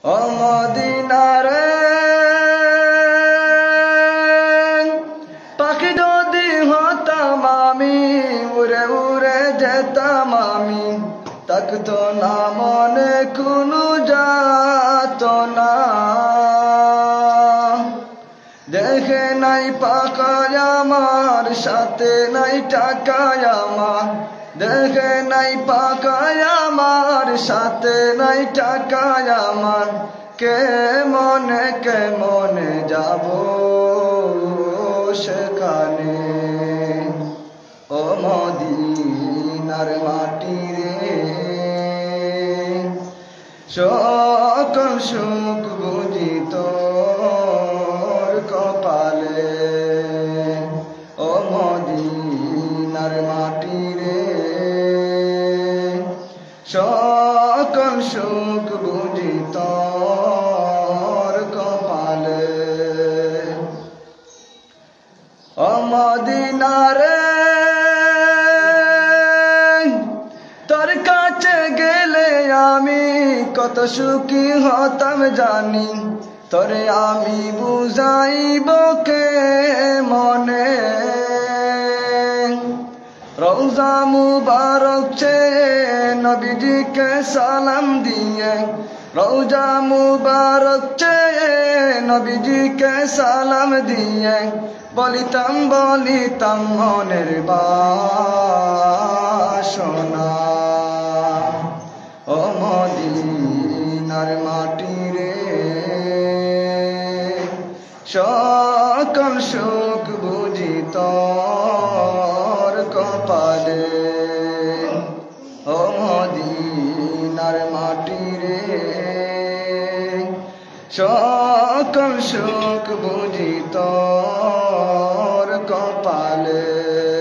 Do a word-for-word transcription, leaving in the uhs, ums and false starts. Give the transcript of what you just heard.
ও মদিনারে পাখি যদি হতাম আমি উড়ে উড়ে যেতাম আমি থাকতো না মনে কোনো যাতনা দেখে নাই পাকায় আমার সাথে নাই টাকায় আমার দেখে নাই পাকায় আমার সাথে নাই টাকায় আমার কে মনে কে মনে যাব সেখানে ও মদিনার মাটি রে সকল সুখ বুঝি তোর কপালে ও মদিনার মাটি রে সকল সুখ বুঝি তোর কপালে ও মদিনারে তোর কাছে গেলে আমি কত সুখী হতাম জানি তোরে আমি বুঝাইব কে মনে রওজা মুবারক চেয়ে নবীজিকে সালাম দিয়ে রওজা মুবারক চেয়ে নবীজিকে সালাম দিয়ে বলিতাম বলিতাম মনের বাসনা ও মদিনার মাটি রে সকল সুখ বুঝি তোর কপালে ও মদিনার মাটি রে সকল সুখ বুঝি তোর কপালে।